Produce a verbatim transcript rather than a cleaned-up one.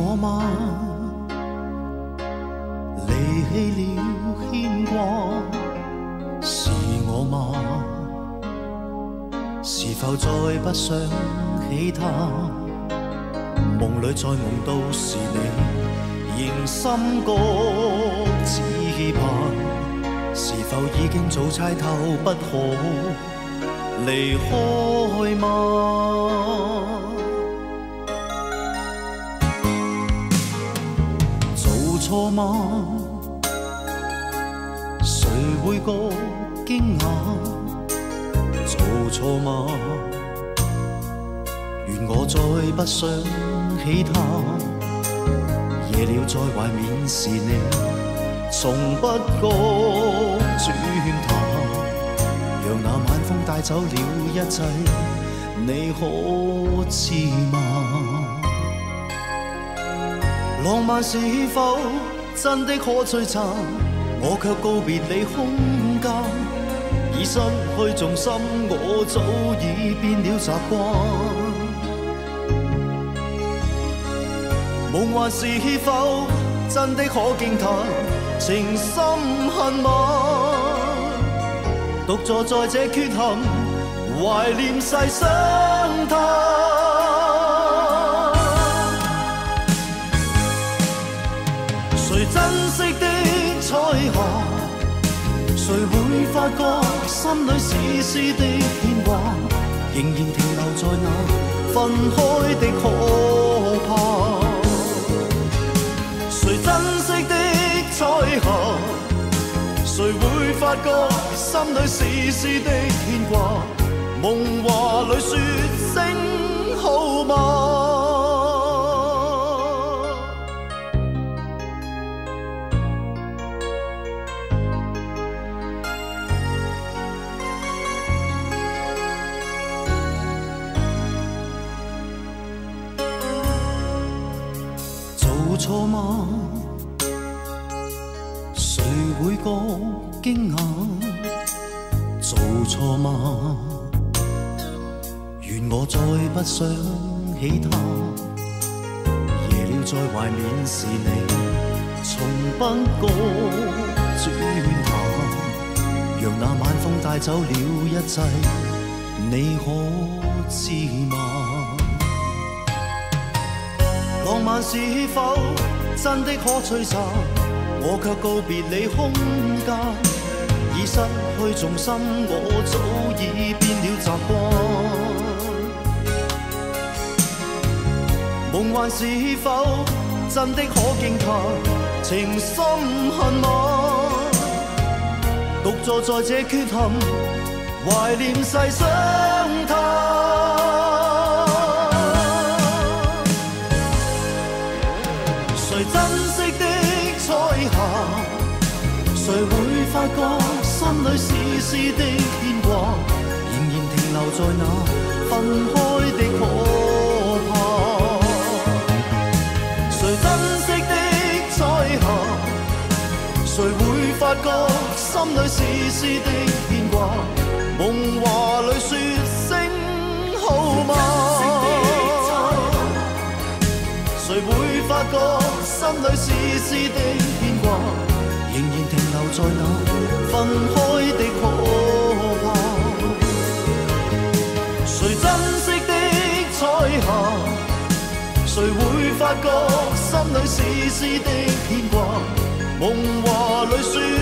我吗？离弃了牵挂，是我吗？是否再不想起他？梦里再梦到是你，仍心覺只怕，是否已經早猜透不可離開嗎？做錯嗎？誰會覺驚訝？做錯嗎？願我再不想起他，夜了再懷緬是你，從不覺轉淡，讓那晚風帶走了一切，你可知嗎？浪漫是否真的可璀璨？我卻告別你空間，已失去重心，我早已變了習慣。夢幻是否真的可驚嘆？情深恨嗎？獨坐在這缺陷，懷念細想他。誰珍惜的彩霞？誰會發覺心裏絲絲的牽掛？仍然停留在那分開的可怕。誰珍惜的彩霞？誰會發覺心裏絲絲的牽掛？夢話裏說聲好嗎？錯嗎？誰會覺驚訝？做錯嗎？願我再不想起他，夜了再懷緬是你，從不覺轉淡，讓那晚風帶走了一切，你可知嗎？浪漫是否真的可璀璨？我卻告別你空間，已失去重心，我早已變了習慣。夢幻是否真的可驚嘆？情深恨嗎？獨坐在這缺陷，懷念細想他。誰珍惜的彩霞？誰會發覺心裏絲絲的牽掛？仍然停留在那分開的可怕。誰珍惜的彩霞？誰會發覺心裏絲絲的牽掛？夢話裏說聲好嗎？誰會發覺心裏絲絲的牽掛？仍然停留在那分開的可怕。誰珍惜的彩霞？誰會發覺心裏絲絲的牽掛？夢話裏說